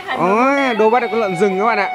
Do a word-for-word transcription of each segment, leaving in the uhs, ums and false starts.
Ôi, Đô bắt được con lợn rừng các bạn ạ.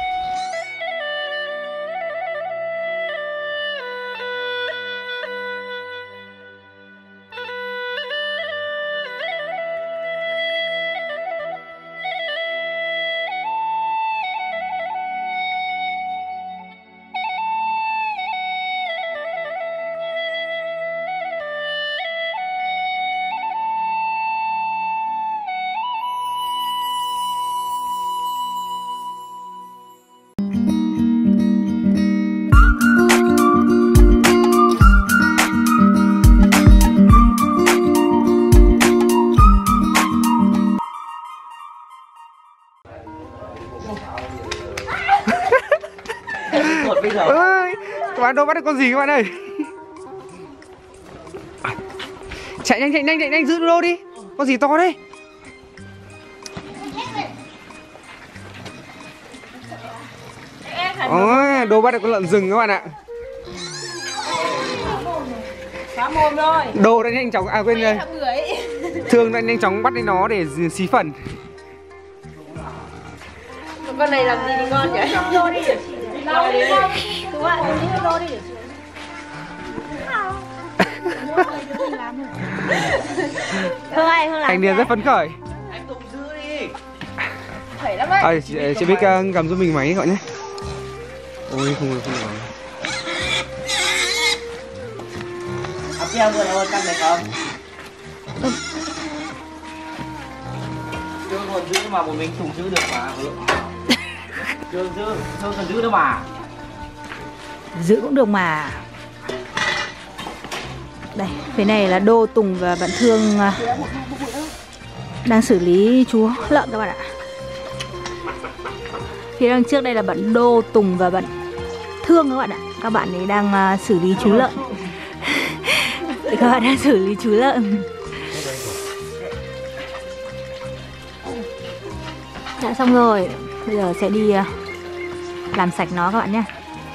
Ơi, các bạn Đô bắt được con gì các bạn ơi? Chạy nhanh chạy nhanh chạy nhanh, giữ Đô đi. Con gì to đấy? Ôi, Đô bắt được con lợn rừng các bạn ạ. Phá mồm rồi. Đô đã nhanh chóng, à quên rồi. Thương đã nhanh chóng bắt lấy nó để xí phần. Con này làm gì thì ngon nhỉ? Đô đi để chị. Đô đi. Đúng ạ, đô đi để chị. Hương ơi, Hương làm. Thành Điền rất phấn khởi. Anh Tùng giữ đi. Khỏe lắm đấy. À, chị, chị biết uh, cầm giúp mình máy gọi nhé. Ôi không được không được. Áp treo vừa rồi căn này không? Chưa còn giữ mà một mình Tùng giữ được mà. Chưa giữ, Thương cần giữ đâu mà. Giữ cũng được mà. Đây, phía này là Đô, Tùng và bạn Thương đang xử lý chú lợn các bạn ạ. Phía đằng trước đây là bạn Đô, Tùng và bạn Thương các bạn ạ. Các bạn ấy đang xử lý chú lợn. Các bạn đang xử lý chú lợn. Đã xong rồi. Bây giờ sẽ đi làm sạch nó các bạn nhé.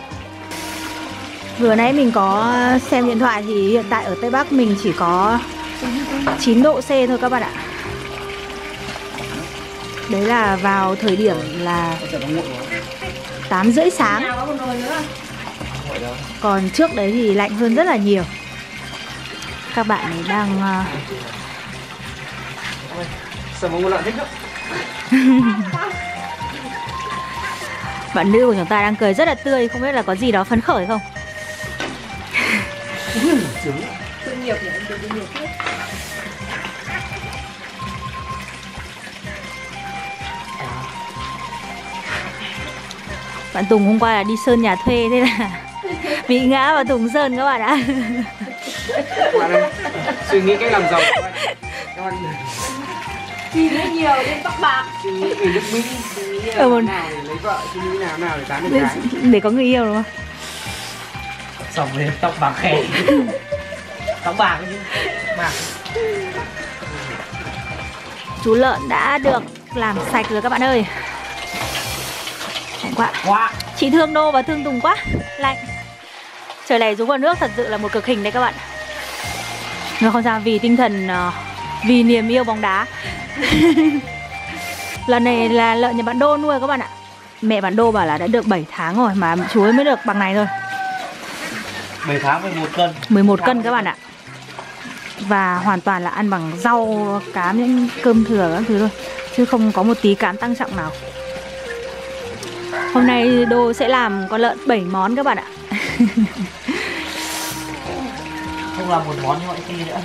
Vừa nãy mình có xem điện thoại thì hiện tại ở Tây Bắc mình chỉ có chín độ C thôi các bạn ạ. Đấy là vào thời điểm là tám rưỡi sáng. Còn trước đấy thì lạnh hơn rất là nhiều. Các bạn ấy đang Sợ một lợn thích đó. Bạn nữ của chúng ta đang cười rất là tươi. Không biết là có gì đó phấn khởi không? Thương nghiệp nhỉ, anh Tùng thương nghiệp hết. Bạn Tùng hôm qua là đi sơn nhà thuê, thế là bị ngã vào thùng sơn các bạn ạ. Các bạn ơi, suy nghĩ cách làm giàu các bạn. Các bạn Suy nghĩ nhiều đến tóc bạc. suy nghĩ về nước Mỹ, suy nghĩ Ừ, một... nào để lấy vợ, suy nghĩ nào nào để tán được để, gái. để có người yêu đúng không? Xong rồi tóc bạc khè. Tóc bạc chứ. Bạc. Chú lợn đã được làm sạch rồi các bạn ơi. Lạnh quá. Wow. Chị thương Đô và thương Tùng quá. Lạnh. Trời này xuống vào nước thật sự là một cực hình đấy các bạn. Nhưng không sao, vì tinh thần, vì niềm yêu bóng đá. Lần này là lợn nhà bạn Đô nuôi các bạn ạ. Mẹ bạn Đô bảo là đã được bảy tháng rồi mà chú ấy mới được bằng này thôi. bảy tháng mười một cân. mười một cân các bạn ạ. Và hoàn toàn là ăn bằng rau, cám, những cơm thừa các thứ thôi, chứ không có một tí cám tăng trọng nào. Hôm nay Đô sẽ làm con lợn bảy món các bạn ạ. Không làm một món như mọi khi nữa.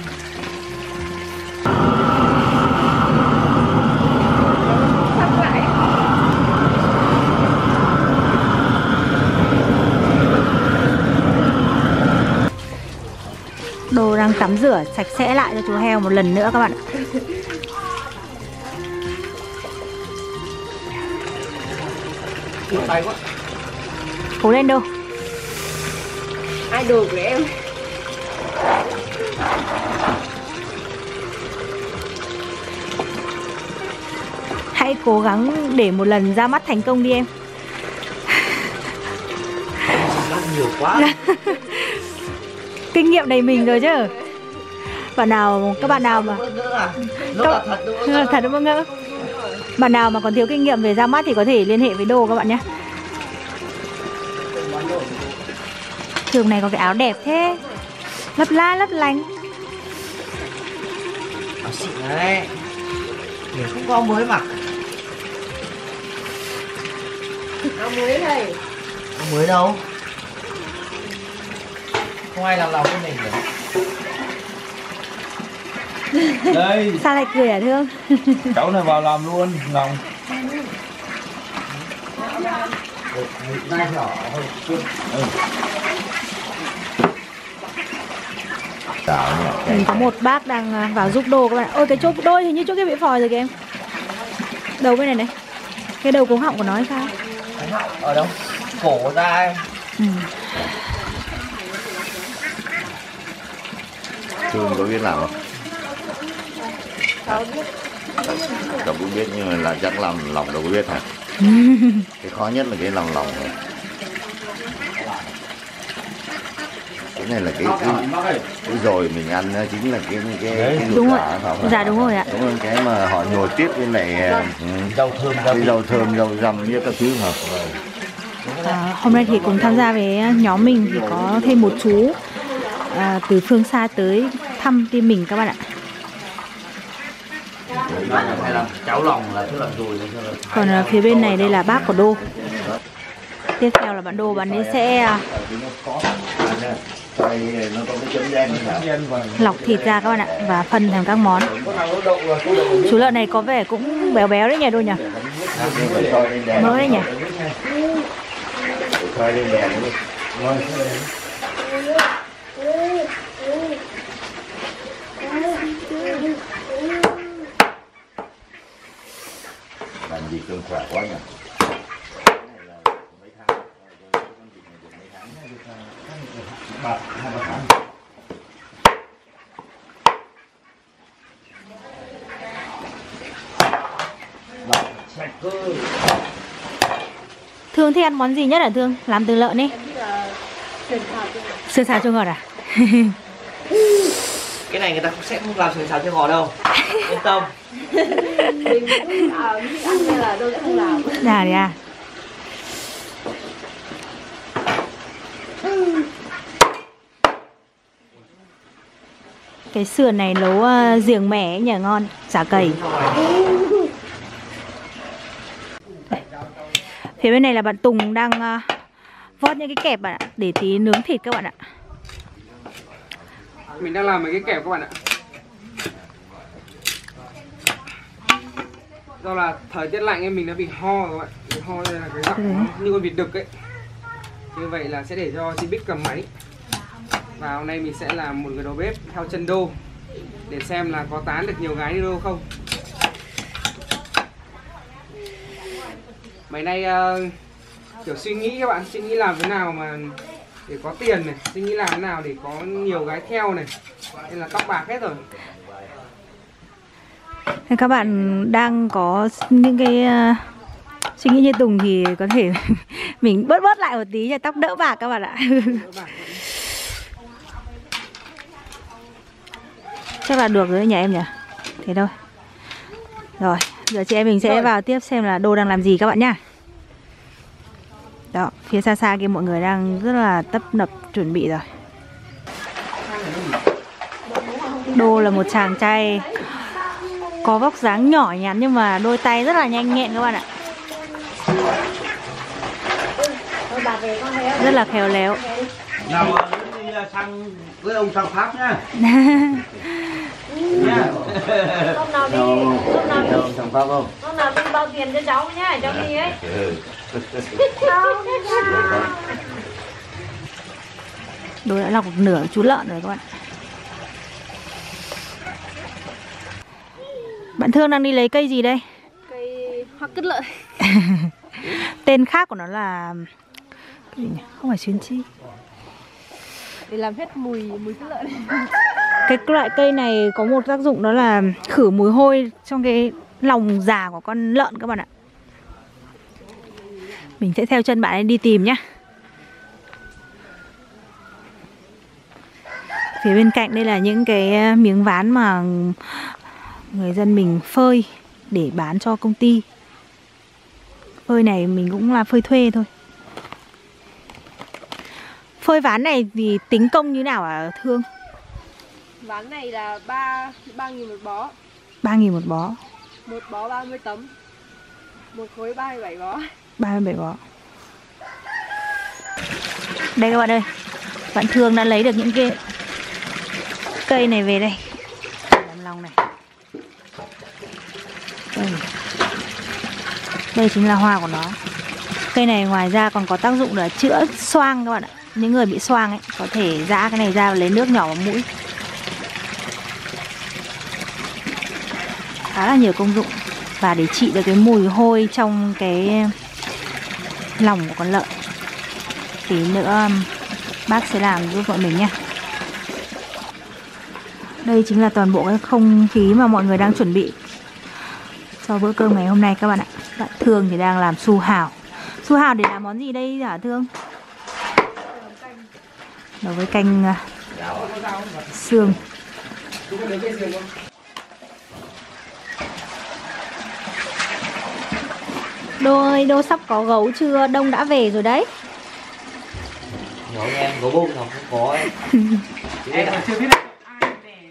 Đô đang tắm rửa sạch sẽ lại cho chú heo một lần nữa các bạn ạ. Tay quá. Cố lên Đô. Idol của em. Hãy cố gắng để một lần ra mắt thành công đi em. Nó nhiều quá. Kinh nghiệm đầy mình rồi chứ. Bạn nào, các bạn nào mà Nó là thật đúng không? thật đúng không ngỡ? Bạn nào mà còn thiếu kinh nghiệm về ra mắt thì có thể liên hệ với Đô các bạn nhé. Trường này có cái áo đẹp thế, lấp la lấp lánh. Áo xịn đấy, mình không có mới mặc. Áo mới này. Áo mới đâu, không ai làm lòng với mình được. Đây, Sao lại cười hả Thương? cháu này vào làm luôn, lòng. Vai nhỏ thôi. Mình có một bác đang vào giúp Đô các bạn. Ôi cái chỗ đôi hình như chỗ kia bị phòi rồi kìa em. Đầu bên này này. Cái đầu cuống họng của nó hay sao? Ở đâu? Cổ ra ấy. Ừ. Thương có biết làm không? Cháu cũng biết nhưng mà là chắc làm lòng đâu có biết hả? Cái khó nhất là cái lòng lòng này. Cái này là cái cái, cái rồi mình ăn chính là cái cái, cái, cái Đúng rồi. giả, phải không? Dạ đúng rồi ạ. Đúng rồi, cái mà họ nhồi tiếp với lại ừ, Rau thơm, cái rau thơm, rau răm với các thứ hợp. À, hôm nay thì cùng tham gia với nhóm mình thì có thêm một chú à, từ phương xa tới thăm team mình các bạn ạ. hay là cháo lòng là tức là rồi. Còn à, phía bên này đây là bác của Đô. Tiếp theo là bạn Đô, bạn ấy sẽ lọc thịt ra các bạn ạ và phân thành các món. Chú lợn này có vẻ cũng béo béo đấy nhỉ Đô nhỉ? Mỡ đấy nhỉ? Làm gì cơn khỏe quá nhỉ? Thương thích ăn món gì nhất hả Thương? Làm từ lợn ấy. Sườn xào chua ngọt à? Cái này người ta sẽ không làm sườn xào chua ngọt đâu. Yên tâm. Mình cũng à, thích ăn nên là Đô sẽ không làm. Dạ đấy à? Cái sườn này nấu uh, riềng mẻ ấy nhỉ, ngon, chả cầy. Đây. Phía bên này là bạn Tùng đang uh, vót những cái kẹp bạn ạ, để tí nướng thịt các bạn ạ. Mình đang làm mấy cái kẹp các bạn ạ. Do là thời tiết lạnh em mình đã bị ho rồi các bạn. Bị ho đây là cái giọng như con vịt đực ấy. Như vậy là sẽ để cho chị Bích cầm máy. Và hôm nay mình sẽ làm một cái đầu bếp theo chân Đô, để xem là có tán được nhiều gái như Đô không. Mấy nay uh, kiểu suy nghĩ các bạn, suy nghĩ làm thế nào mà để có tiền này, suy nghĩ làm thế nào để có nhiều gái theo này, nên là tóc bạc hết rồi. Các bạn đang có những cái uh, suy nghĩ như Tùng thì có thể mình bớt bớt lại một tí cho tóc đỡ bạc các bạn ạ. Chắc là được rồi nhỉ em nhỉ? Thế thôi. Rồi, giờ chị em mình sẽ vào tiếp xem là Đô đang làm gì các bạn nhá. Đó, phía xa xa kia mọi người đang rất là tấp nập chuẩn bị rồi. Đô là một chàng trai có vóc dáng nhỏ nhắn nhưng mà đôi tay rất là nhanh nhẹn các bạn ạ. Rất là khéo léo. Nào đi sang với ông sang Pháp nhá. Hôm nào đi, hôm nào đi, Sang Pháp không? hôm nào đi bao tiền cho cháu nhá, cháu đi ấy. Đô đã lọc một nửa chú lợn rồi các bạn. Bạn Thương đang đi lấy cây gì đây? Cây hoa cứt lợn. Tên khác của nó là cái gì nhỉ? Không phải xuyến chi. Để làm hết mùi mùi cứt lợn. Cái loại cây này có một tác dụng đó là khử mùi hôi trong cái lòng già của con lợn các bạn ạ. Mình sẽ theo chân bạn ấy đi tìm nhá. Phía bên cạnh đây là những cái miếng ván mà người dân mình phơi để bán cho công ty. Phơi này mình cũng là phơi thuê thôi. Phơi ván này thì tính công như nào hả Thương? Ván này là ba ba nghìn một bó. ba nghìn một bó. Một bó ba mươi tấm. Một khối ba mươi bảy bó. ba mươi bảy bó. Đây các bạn ơi, bạn Thương đã lấy được những cái cây này về đây làm lòng này. Đây. Đây chính là hoa của nó. Cây này ngoài ra còn có tác dụng là chữa xoang các bạn ạ. Những người bị xoang ấy có thể giã cái này ra và lấy nước nhỏ vào mũi. Khá là nhiều công dụng. Và để trị được cái mùi hôi trong cái lòng của con lợn. Tí nữa bác sẽ làm giúp bọn mình nhé. Đây chính là toàn bộ cái không khí mà mọi người đang chuẩn bị cho bữa cơm ngày hôm nay các bạn ạ. Bạn Thương thì đang làm su hào. Su hào để làm món gì đây hả Thương? Nấu với canh uh, xương. Đô ơi, Đô sắp có gấu chưa? Đông đã về rồi đấy. Nhỏ em gấu bông không có ấy. Em còn chưa biết là ai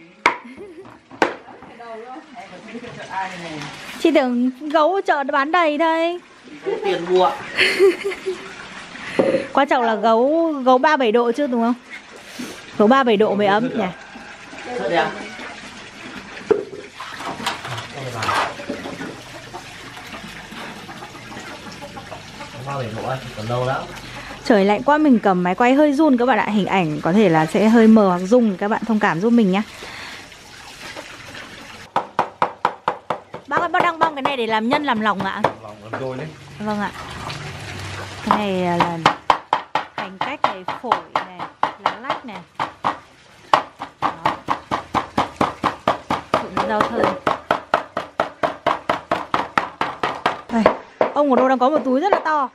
nè. Chị tưởng gấu ở chợ bán đầy đây. Có tiền mua. Quan trọng là gấu gấu ba mươi bảy độ chứ đúng không? Gấu ba mươi bảy độ mới ấm nhỉ. Rất đẹp. ba mươi bảy độ ấy, còn lâu lắm. Trời lạnh quá mình cầm máy quay hơi run các bạn ạ. Hình ảnh có thể là sẽ hơi mờ hoặc rung, các bạn thông cảm giúp mình nhé. Bác ơi, bác đang bong cái này để làm nhân làm lòng ạ? Lòng làm đôi đấy. Vâng ạ. Cái này là hành cách này, phổi này, lá lách này. Đó. Trộn rau thơm. Đây, ông của Đô đang có một túi rất là to.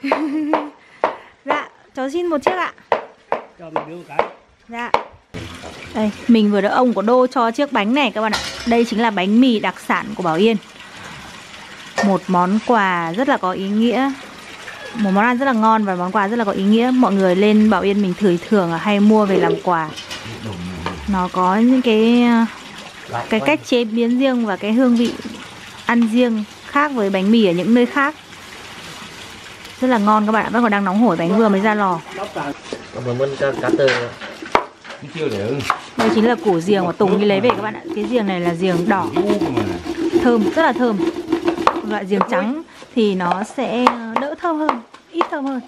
Dạ, cháu xin một chiếc ạ. Cho mình đưa một cái. Dạ. Đây, mình vừa được ông của Đô cho chiếc bánh này các bạn ạ. Đây chính là bánh mì đặc sản của Bảo Yên. Một món quà rất là có ý nghĩa. Một món ăn rất là ngon và món quà rất là có ý nghĩa. Mọi người lên Bảo Yên mình thường thường hay mua về làm quà. Nó có những cái cái cách chế biến riêng và cái hương vị ăn riêng khác với bánh mì ở những nơi khác. Rất là ngon các bạn ạ. Vẫn còn đang nóng hổi, bánh vừa mới ra lò. Cảm ơn cá, cá tơ. Chưa để ưng. Đây chính là củ giềng mà Tùng đi lấy về các bạn ạ. Cái giềng này là giềng đỏ, thơm, rất là thơm. Loại giềng trắng thì nó sẽ đỡ thơm hơn, ít thơm hơn.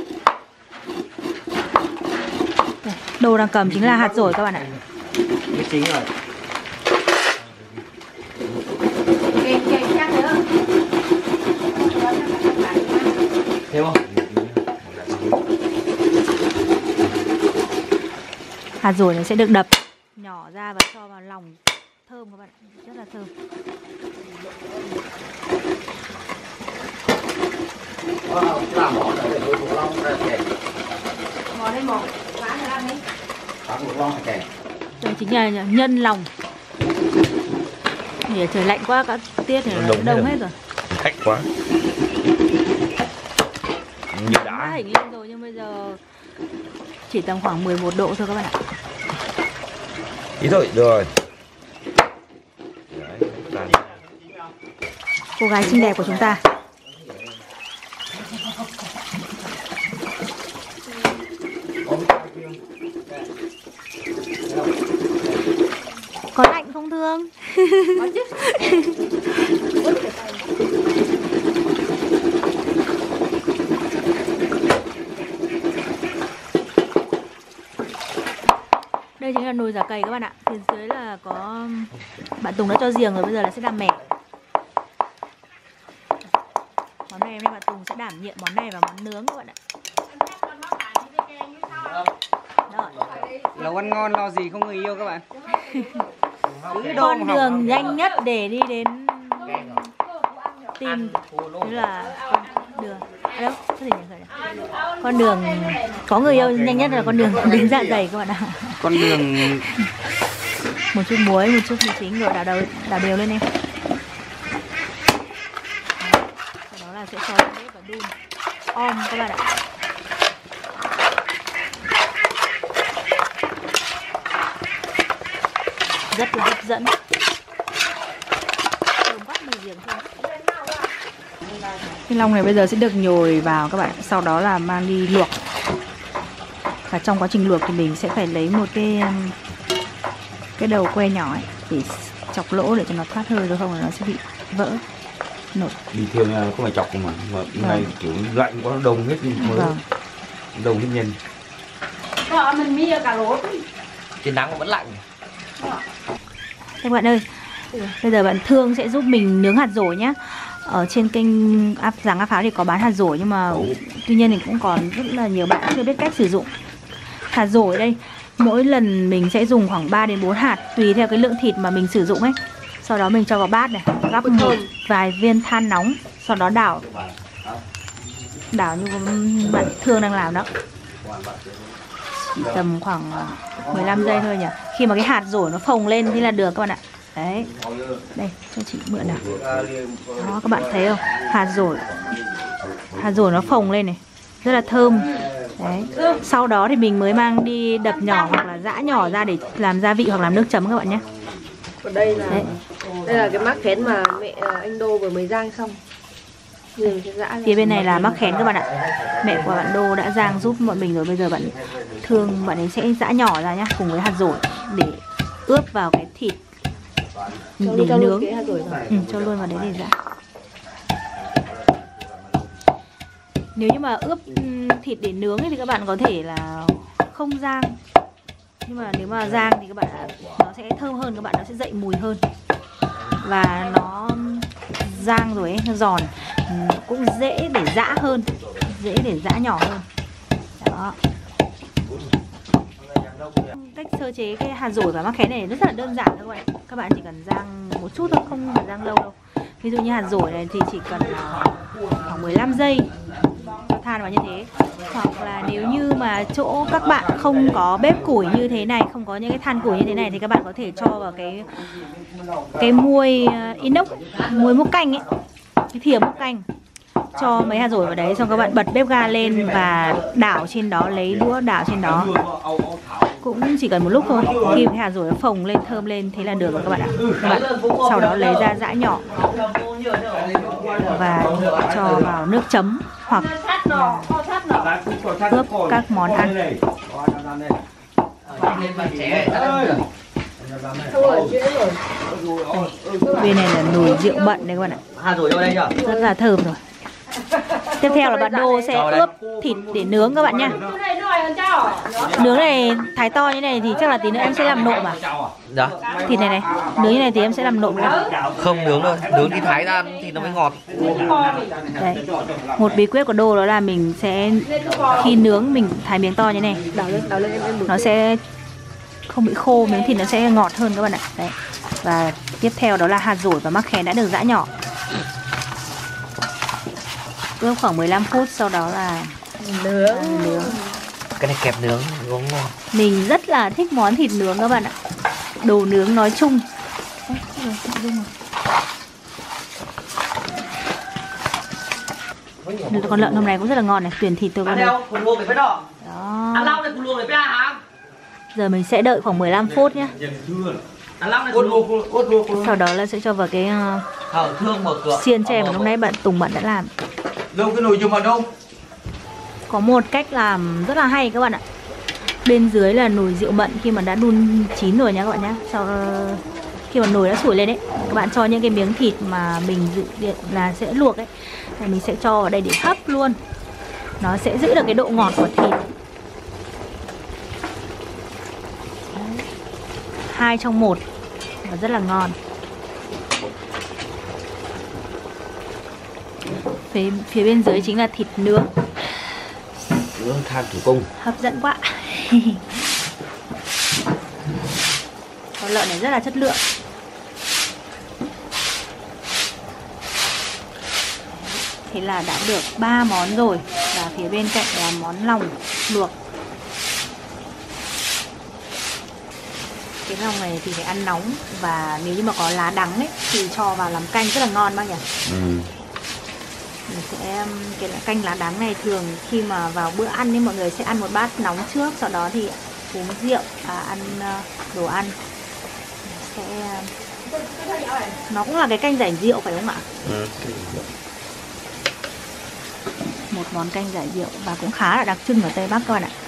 Đây, Đồ đang cầm chính là hạt dổi các bạn ạ. Cái chính rồi. Thêm không? Hạt dổi này sẽ được đập nhỏ ra và cho vào lòng, thơm các bạn ạ, rất là thơm. Làm món này để một lon ra kèm. Mò đây mò, bán ra đấy. Bán một lon kèm. Đây chính là nhân lòng. Vì trời lạnh quá, các tiết này nó đông hết rồi. Khách quá. Như Đã đã. hình lên rồi nhưng bây giờ chỉ tầm khoảng mười một độ thôi các bạn ạ. Ý thôi, được rồi. Đấy, tàn. Cô gái xinh đẹp của chúng ta. Có lạnh không Thương? Có chứ. Đây chính là nồi giả cầy các bạn ạ. Phía dưới là có bạn Tùng đã cho giềng rồi, bây giờ là sẽ làm mẻ. Món này hôm nay bạn Tùng sẽ đảm nhiệm món này và món nướng các bạn ạ. Rồi. Nấu ăn ngon lo gì không người yêu các bạn. Con đường nhanh nhất để đi đến tìm tức là con đường à, đâu có gì nhỉ? Con đường có người yêu nhanh nhất là con đường đến dạ dày các bạn ạ. Con đường Một chút muối, một chút mì chính rồi đảo đầu đảo đều lên em. là sẽ cho lên bếp và đun om các bạn ạ. Rất là hấp dẫn. Thơm quá, mùi giềng thôi. Thanh long này bây giờ sẽ được nhồi vào các bạn, sau đó là mang đi luộc. Và trong quá trình luộc thì mình sẽ phải lấy một cái cái đầu que nhỏ ấy để chọc lỗ để cho nó thoát hơi, rồi không là nó sẽ bị vỡ nổi. Bình thường là không phải chọc mà, mà Vâng. này kiểu lạnh quá nó đông hết mới Vâng. đông hết nhân. Vợ mình mía cà rốt. Trên nắng vẫn lạnh. Các bạn ơi, bây giờ bạn Thương sẽ giúp mình nướng hạt dổi nhé. Ở trên kênh áp Giàng Áp Pháo thì có bán hạt dổi, nhưng mà tuy nhiên thì cũng còn rất là nhiều bạn chưa biết cách sử dụng. Hạt dổi đây, mỗi lần mình sẽ dùng khoảng ba đến bốn hạt tùy theo cái lượng thịt mà mình sử dụng ấy. Sau đó mình cho vào bát này, gắp một vài viên than nóng, sau đó đảo. Đảo như bạn Thương đang làm đó. Chỉ tầm khoảng mười lăm giây thôi nhỉ. Khi mà cái hạt dổi nó phồng lên thì là được các bạn ạ. Đấy. Đây, cho chị mượn nào. Đó, các bạn thấy không? Hạt dổi. Hạt dổi nó phồng lên này. Rất là thơm. Đấy. Sau đó thì mình mới mang đi đập nhỏ hoặc là giã nhỏ ra để làm gia vị hoặc làm nước chấm các bạn nhé. Còn đây là Đấy. đây là cái mắc khén mà mẹ anh Đô vừa mới rang xong. Giờ mình sẽ giã ra. Phía bên này là mắc khén các bạn ạ. Mẹ của bạn Đô đã rang giúp bọn mình rồi. Bây giờ bạn Thương bạn ấy sẽ giã nhỏ ra nhá, cùng với hạt dổi để ướp vào cái thịt Cho để cho nướng. luôn cái hạt dổi vào. Ừ, cho luôn vào đấy để giã. Nếu như mà ướp ừm, thịt để nướng ấy thì các bạn có thể là không rang. Nhưng mà nếu mà rang thì các bạn nó sẽ thơm hơn, các bạn nó sẽ dậy mùi hơn. Và nó rang rồi ấy, nó giòn, ừm, cũng dễ để giã hơn, dễ để giã nhỏ hơn. Đó. Cách sơ chế cái hạt dổi và mắc khén này rất là đơn giản thôi các bạn. Các bạn chỉ cần rang một chút thôi, không phải rang lâu đâu. Ví dụ như hạt dổi này thì chỉ cần uh, khoảng mười lăm giây cho than vào như thế. Hoặc là nếu như mà chỗ các bạn không có bếp củi như thế này, không có những cái than củi như thế này thì các bạn có thể cho vào cái cái muôi uh, inox, muôi múc canh ấy, cái thìa múc canh. Cho mấy hạt dổi vào đấy, xong các bạn bật bếp ga lên và đảo trên đó, lấy đũa đảo trên đó. Cũng chỉ cần một lúc thôi. Khi cái hạt dổi nó phồng lên, thơm lên thế là được rồi các bạn ạ. Các bạn sau đó lấy ra giã nhỏ và cho vào nước chấm hoặc là ướp các món ăn. Bên này là nồi rượu bận đấy các bạn ạ. Hạt dổi vô đây chưa? Rất là thơm rồi. Tiếp theo là bạn Đô sẽ ướp thịt để nướng các bạn nhá. Nướng này thái to như này thì chắc là tí nữa em sẽ làm nộm à? Dạ. Thịt này này, nướng như này thì em sẽ làm nộm à? Không nướng đâu, nướng thì thái ra thì nó mới ngọt. Đấy. Một bí quyết của Đô đó là mình sẽ khi nướng mình thái miếng to như này, Đảo lên, đảo lên em em nó sẽ không bị khô, miếng thịt nó sẽ ngọt hơn các bạn ạ. Đấy. Và tiếp theo đó là hạt dổi và mắc khén đã được giã nhỏ. Ướp khoảng mười lăm phút, sau đó là nướng. à, nướng. Cái này kẹp nướng ngon ngon. Mình rất là thích món thịt nướng các bạn ạ. Đồ nướng nói chung. Ê, rồi, rồi, rồi. Con lợn hôm nay cũng rất là ngon này, tuyển thịt tôi con này. Đó. Giờ mình sẽ đợi khoảng mười lăm phút nhé. Sau đó là sẽ cho vào cái uh, xiên tre mà lúc nãy bạn Tùng bạn đã làm. Đâu cái nồi dùng vào đâu? Có một cách làm rất là hay các bạn ạ. Bên dưới là nồi rượu mận khi mà đã đun chín rồi nhá các bạn nhá. Sau khi mà nồi đã sủi lên đấy, các bạn cho những cái miếng thịt mà mình dự định là sẽ luộc ấy, và mình sẽ cho vào đây để hấp luôn. Nó sẽ giữ được cái độ ngọt của thịt. Hai trong một và rất là ngon. Phía, phía bên dưới chính là thịt nướng. Nướng than thủ công. Hấp dẫn quá. Con lợn này rất là chất lượng. Thế là đã được ba món rồi. Và phía bên cạnh là món lòng luộc. Cái lòng này thì phải ăn nóng. Và nếu như mà có lá đắng ấy thì cho vào làm canh rất là ngon bác nhỉ. Ừ. sẽ cái canh lá đắng này thường khi mà vào bữa ăn thì mọi người sẽ ăn một bát nóng trước, sau đó thì uống rượu và ăn đồ ăn. Sẽ nó cũng là cái canh giải rượu phải không ạ? Ừ. Một món canh giải rượu và cũng khá là đặc trưng ở Tây Bắc các bạn ạ.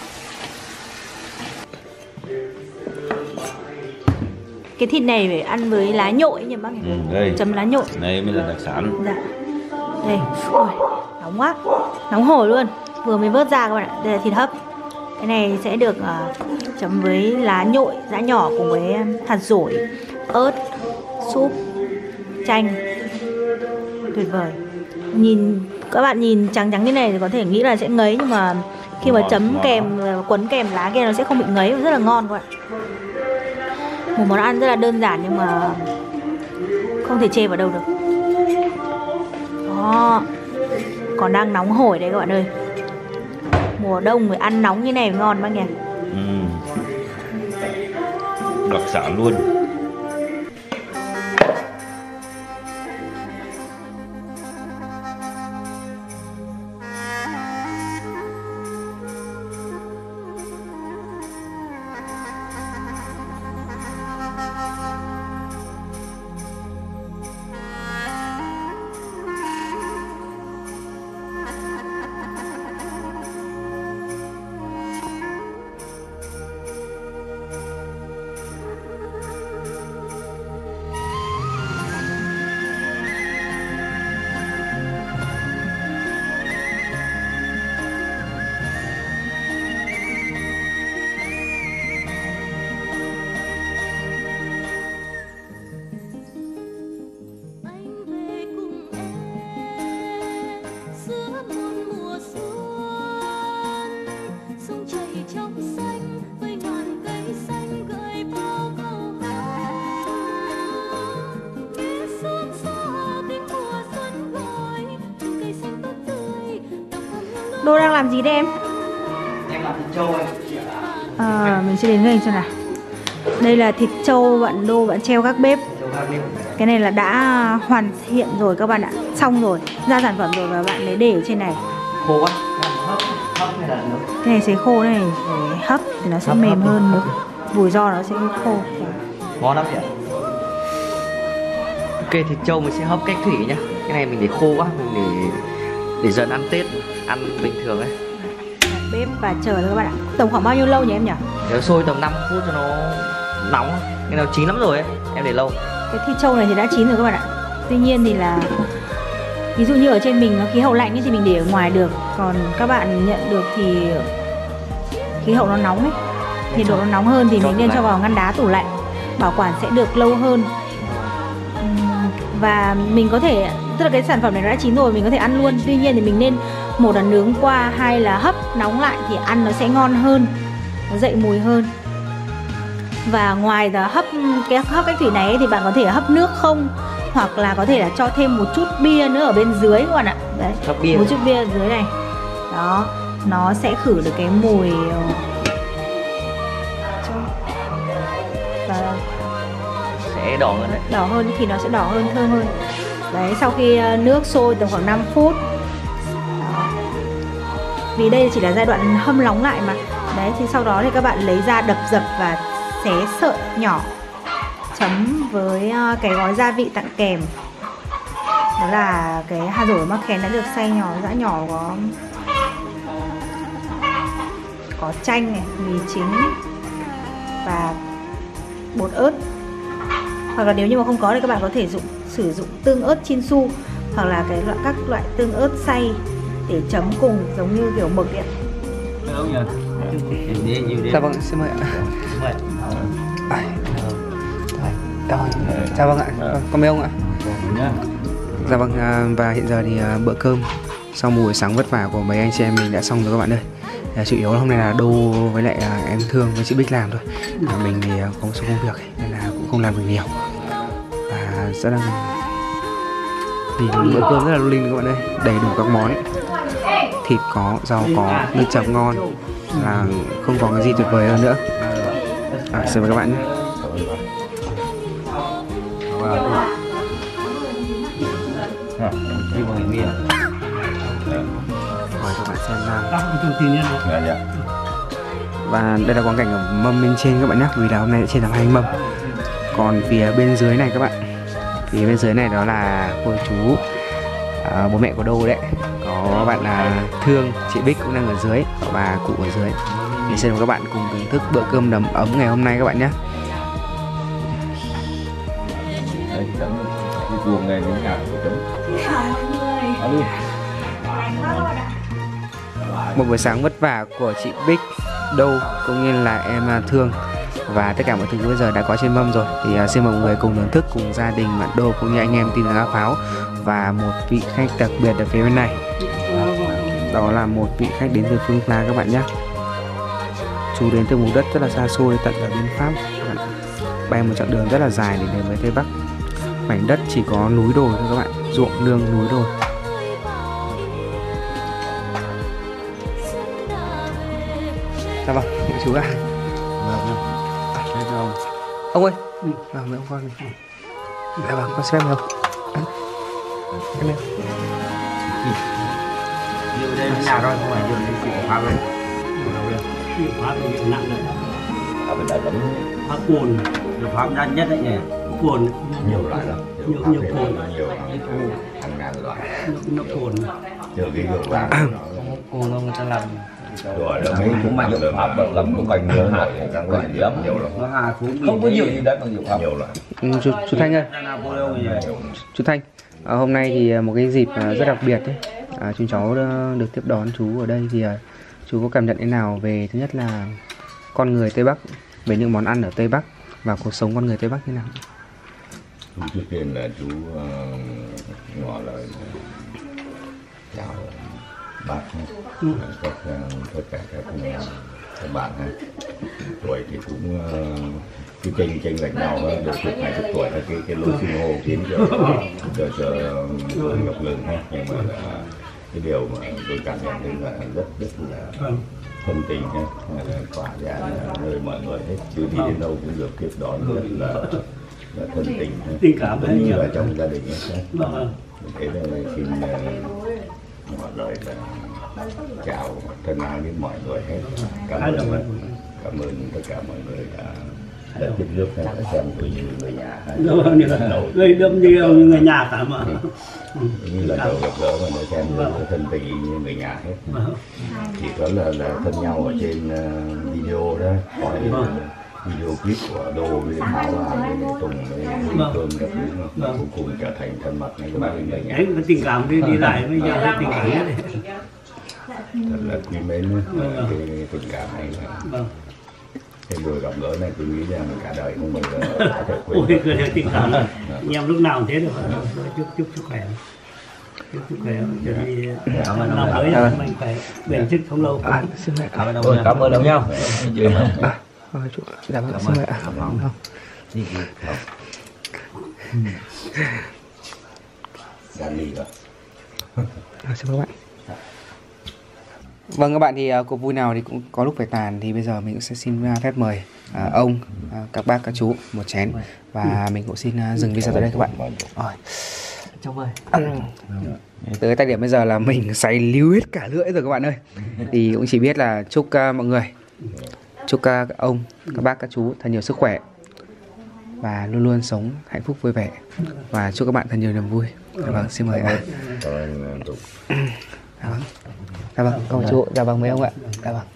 Cái thịt này phải ăn với lá nhội nhỉ bác? Ừ, đây. Chấm lá nhội. Đây mới là đặc sản. Dạ. Đây, ôi, nóng quá, nóng hổi luôn. Vừa mới vớt ra các bạn ạ. Đây là thịt hấp. Cái này sẽ được uh, chấm với lá nhội, giã nhỏ cùng với hạt dổi, ớt, súp, chanh. Tuyệt vời. Nhìn các bạn nhìn trắng trắng như này thì có thể nghĩ là sẽ ngấy, nhưng mà khi mà chấm kèm quấn kèm lá kia nó sẽ không bị ngấy, rất là ngon các bạn. Một món ăn rất là đơn giản nhưng mà không thể chê vào đâu được. Đó, còn đang nóng hổi đấy các bạn ơi. Mùa đông mới ăn nóng như này ngon bác nhỉ. Ừ. Đặc sản luôn. Đô đang làm gì đấy em? Em làm thịt trâu anh. À, mình sẽ đến gần xem nào. Đây là thịt trâu bạn Đô bạn treo các bếp. Cái này là đã hoàn thiện rồi các bạn ạ. Xong rồi, ra sản phẩm rồi và bạn lấy để ở trên này. Khô á? Hấp, hấp hay là nướng? Cái này sẽ khô này, để hấp thì nó sẽ Hấp, mềm hấp. hơn nữa. Vùi do nó sẽ khô. Ngon lắm chị ạ. Ok, thịt trâu mình sẽ hấp cách thủy nhá. Cái này mình để khô quá, mình để để dần ăn Tết, ăn bình thường ấy. Bếp và chờ thôi các bạn ạ. Tổng khoảng bao nhiêu lâu nhỉ em nhỉ? Nếu sôi tầm năm phút cho nó nóng, cái nào chín lắm rồi ấy, em để lâu. Cái thịt trâu này thì đã chín rồi các bạn ạ. Tuy nhiên thì là ví dụ như ở trên mình nó khí hậu lạnh ấy, thì mình để ở ngoài được. Còn các bạn nhận được thì khí hậu nó nóng ấy, nhiệt độ nó nóng hơn thì Cho mình tủ nên lạnh. cho vào ngăn đá tủ lạnh, bảo quản sẽ được lâu hơn. Ừm, Và mình có thể, tức là cái sản phẩm này nó đã chín rồi mình có thể ăn luôn. Tuy nhiên thì mình nên một là nướng qua, hai là hấp nóng lại thì ăn nó sẽ ngon hơn, nó dậy mùi hơn. Và ngoài là hấp cái hấp cách thủy này ấy, thì bạn có thể hấp nước không, hoặc là có thể là cho thêm một chút bia nữa ở bên dưới các bạn ạ. Đấy, Hấp bia. một chút bia ở dưới này. Đó, nó sẽ khử được cái mùi và Sẽ đỏ hơn đấy. đỏ hơn thì nó sẽ đỏ hơn, thơm hơn. Đấy, sau khi uh, nước sôi tầm khoảng năm phút. Đó. Vì đây chỉ là giai đoạn hâm nóng lại mà. Đấy, thì sau đó thì các bạn lấy ra đập dập và xé sợi nhỏ, chấm với uh, cái gói gia vị tặng kèm. Đó là cái hạt dổi mắc khén đã được xay nhỏ, giã nhỏ, có có chanh này, mì chính và bột ớt. Hoặc là nếu như mà không có thì các bạn có thể dụng sử dụng tương ớt Chinsu hoặc là cái loại các loại tương ớt xay để chấm cùng giống như kiểu mực ấy. Không nhờ. Đi nhiều đi. Dạ vâng, xin mời ạ. Mời. À, rồi, chào vâng ạ, con mời ông ạ. Nhá. Dạ vâng, à, và hiện giờ thì à, bữa cơm sau một buổi sáng vất vả của mấy anh chị em mình đã xong rồi các bạn ơi. À, chủ yếu là hôm nay là Đô với lại à, em Thương với chị Bích làm thôi. À, mình thì à, có một số công việc ấy, nên là cũng không làm được nhiều. Và rất là vì bữa cơm rất là linh các bạn ơi, đầy đủ các món, thịt có, rau có, nước chấm ngon, là không còn cái gì tuyệt vời hơn nữa. À, xin mời các bạn nhé. Đi vào nghỉ xem nào. Dạ dạ. Và đây là quang cảnh ở mâm bên trên các bạn nhé, vì là hôm nay trên làm hai mâm. Còn phía bên dưới này các bạn, phía bên dưới này đó là cô chú, à, bố mẹ của Đô đấy. Có bạn là Thương, chị Bích cũng đang ở dưới và cụ ở dưới. Thì xin mời các bạn cùng thưởng thức bữa cơm đầm ấm ngày hôm nay các bạn nhé. Đây chấm cái cuồng này đến nhà của chấm. Một buổi sáng vất vả của chị Bích, Đô cũng như là em Thương và tất cả mọi thứ bây giờ đã có trên mâm rồi. Thì uh, xin mời mọi người cùng thưởng thức cùng gia đình bạn Đô cũng như anh em team Lá Pháo và một vị khách đặc biệt ở phía bên này. Đó là một vị khách đến từ phương Pla các bạn nhé. Chú đến từ vùng đất rất là xa xôi tận ở bên Pháp, bay một chặng đường rất là dài để đến với Tây Bắc. Mảnh đất chỉ có núi đồi thôi các bạn, ruộng nương núi đồi. Dạ vâng, chú ạ. Ông ơi, vào với ông con này. Dạ vâng, con xem không? Em em. Nhiều đây là nhà rồi, không phải nhiều đây chỉ có Pháp đấy. Pháp thì nặng đấy. Ở bên đây lắm. Pháp cồn, Pháp nhanh nhất đấy nhỉ. Cồn Nhiều loại lắm. nhiều nhiều cồn, Nhiều hàng ngàn loại. nó cồn. Trừ cái gương vàng. Cồn ông người ta làm. Rồi đó mấy cũng mạnh được Pháp làm cũng bành nữa này, các loại lắm nhiều lắm. Nó hà xuống Không có nhiều gì đấy bằng nhiều Pháp. Nhiều loại. Ừ, chú, chú Thanh ơi, chú Thanh, à, hôm nay thì một cái dịp à, rất đặc biệt đấy. À, chúng cháu được tiếp đón chú ở đây thì à, chú có cảm nhận thế nào về thứ nhất là con người Tây Bắc, về những món ăn ở Tây Bắc và cuộc sống con người Tây Bắc thế nào? Trước tiên là chú uh, ngỏ lời chào bác các tất cả các, các bạn ha. Tuổi thì cũng uh, cái tranh tranh lệch nhau được chục ngày chục tuổi là cái cái lối xưng hô khiến cho cho cho ngập ngừng ha, nhưng mà là cái điều mà tôi cảm nhận thấy là rất rất là thân tình ha, là tỏa ra nơi mọi người hết, chứ đi đến đâu cũng được tiếp đón rất là là thân tình ha, tình cảm giống như là trong gia đình ấy. Thế nên xin mọi lời là chào thân ái đến mọi người hết. Cảm ơn cảm ơn tất cả mọi người đã đã tiếp nước đã xem tôi như người nhà. Người đâm như người nhà cả mà. Như là đầu gặp gỡ mà nó xem như thân tình như người nhà hết. Chỉ có là là thân nhau ở trên uh, video đó, coi video clip của Đô với Thảo làm với Tùng với Cương các thứ mà cuối cùng trở thành thân mật này các bạn người nhà. Đấy, cái tình cảm đi đi lại bây giờ cái tình cảm đấy. Thật là quý mến cái, cái tình cảm này là cái buổi gặp gỡ này tôi nghĩ rằng cả đời không bao giờ có thể quên. Ôi, cái tình cảm này anh em lúc nào cũng thế được. Chúc chúc sức khỏe. Chúc sức khỏe cho đi năm mới là mạnh khỏe, bền sức không lâu. À, xin mời. Cảm ơn ông, cảm ơn ông nhau. À, chú, dạ vâng, xin mời ạ. Không. Gian ly rồi. À, xin mời các bạn. Vâng các bạn, thì uh, cuộc vui nào thì cũng có lúc phải tàn, thì bây giờ mình cũng sẽ xin uh, phép mời uh, ông, uh, các bác, các chú một chén và mình cũng xin uh, dừng video tại đây các bạn. Rồi. Chào mời. Tới tại điểm bây giờ là mình say líu hết cả lưỡi rồi các bạn ơi. Thì cũng chỉ biết là chúc uh, mọi người, chúc uh, các ông, các bác, các chú thật nhiều sức khỏe và luôn luôn sống hạnh phúc vui vẻ, và chúc các bạn thật nhiều niềm vui. Vâng, xin mời ạ. Dạ vâng. Dạ vâng, con chú. Dạ vâng mấy ông ạ. Dạ vâng.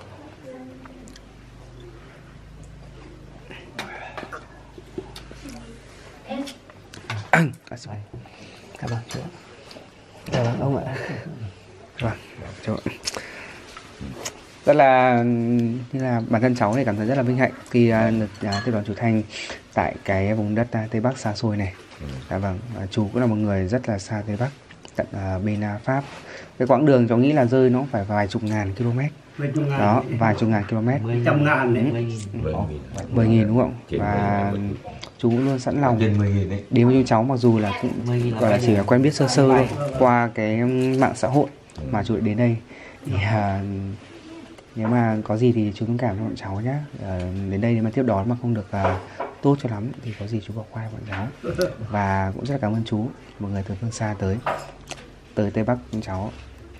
À, dạ vâng chú. Dạ vâng ông ạ. Vâng chú. Rất là như là bản thân cháu này cảm thấy rất là vinh hạnh khi uh, được uh, tiếp đón chú Thanh tại cái vùng đất uh, Tây Bắc xa xôi này. Dạ vâng, uh, chú cũng là một người rất là xa Tây Bắc, tận uh, bên uh, Pháp. Cái quãng đường cháu nghĩ là rơi nó phải vài chục ngàn km. Đó, vài chục ngàn km. Mấy trăm ngàn đấy. mười nghìn đúng không? Và chú cũng luôn sẵn lòng đến với chú cháu, mặc dù là cũng gọi là chỉ là quen biết sơ sơ thôi, qua cái mạng xã hội mà chú đến đây. Thì uh, nếu mà có gì thì chú thông cảm cho bọn cháu nhé. Uh, đến đây nếu mà tiếp đón mà không được uh, tốt cho lắm thì có gì chú bỏ qua bọn cháu. Và cũng rất là cảm ơn chú, một người từ phương xa tới tới Tây Bắc con cháu.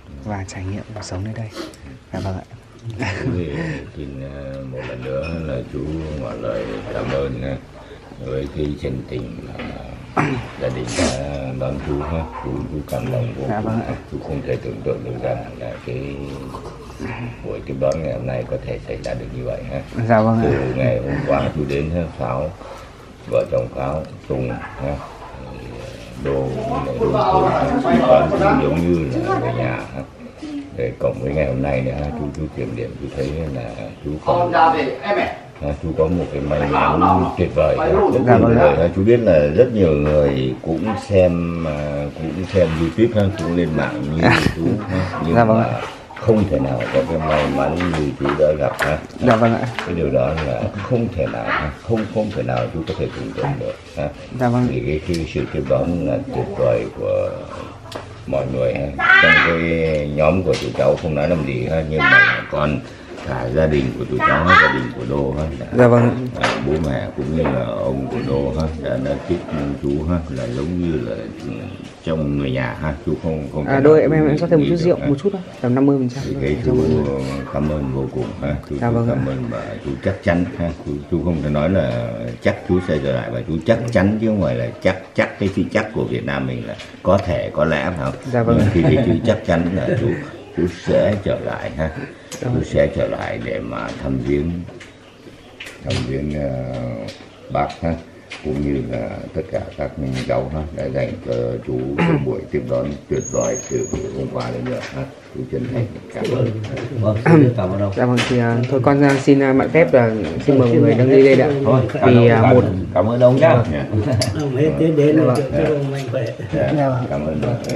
và trải nghiệm cuộc sống nơi đây. Dạ vâng ạ. Thì xin uh, một lần nữa là chú ngỏ lời cảm ơn uh, với cái chân tình uh, gia đình đã đón chú ha. Chú, chú cảm động vô dạ vâng ạ. Chú không thể tưởng tượng được rằng là cái buổi tiếp đón ngày hôm nay có thể xảy ra được như vậy ha. Dạ vâng ạ. Từ ngày hôm qua chú đến ha, Pháo, vợ chồng Pháo, Tùng ha, Đô, Đô, Đô, cũng giống như là người nhà ha. Để cộng với ngày hôm nay nữa chú chú kiểm điểm chú thấy là chú có à, chú có một cái may mắn tuyệt vời. Rất dạ nhiều vâng người ha. Chú biết là rất nhiều người cũng xem uh, cũng xem YouTube ha, cũng lên mạng như chú ha, nhưng dạ vâng mà không thể nào có cái may mắn như chú đã gặp ha. Dạ vâng ạ. Cái điều đó là không thể nào ha. không không thể nào chú có thể tưởng tượng được ha. Dạ vâng. Vì cái, cái sự tiếp đón là tuyệt vời của mọi người ha. Trong cái nhóm của tụi cháu không nói làm gì ha, nhưng mà còn cả gia đình của tụi cháu, gia đình của Đô ha, đã, dạ vâng. à, bố mẹ cũng như là ông của Đô ha đã, đã tiếp chú ha, là giống như là trong người nhà ha. Chú không không À, đôi em em em cho thêm một chút rượu, một chút thôi, tầm năm mươi phần trăm. thì cái chú cảm ơn vô cùng ha. Chú, dạ chú vâng cảm ơn và chú chắc chắn ha. Chú, chú không thể nói là chắc chú sẽ trở lại, và chú chắc chắn chứ không phải là chắc chắc cái chữ chắc của Việt Nam mình là có thể có lẽ phải không? Dạ vâng. Nhưng khi chú chắc chắn là chú chú sẽ trở lại ha. Chú sẽ trở lại để mà thăm viếng thăm viếng uh, bác ha, cũng như là tất cả các cháu ha, đã dành cho chú một buổi tiếp đón tuyệt vời từ hôm qua đến giờ ha. Chú chân thành cảm ơn. Vâng, cảm ơn ông. Dạ vâng, thì uh, thôi con uh, xin uh, mạn phép là xin mời mọi người nâng ly lên ạ. Thôi, Vì uh, một cảm ơn ông nhá. Ông hết đến đến rồi chúc ông mạnh khỏe. Cảm ơn ông.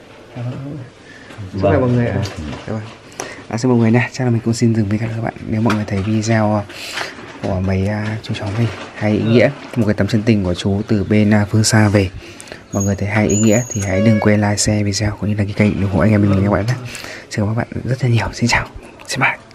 Chúc mọi người ạ. Dạ vâng. À, xin mọi người nè, chắc là mình cũng xin dừng với các bạn. Nếu mọi người thấy video của mấy uh, chú chó mình hay ý nghĩa, một cái tấm chân tình của chú từ bên uh, phương xa về, mọi người thấy hay ý nghĩa thì hãy đừng quên like, share video cũng như là cái kênh ủng hộ anh em mình các bạn nhé. Xin cảm ơn các bạn rất là nhiều. Xin chào, xin bye.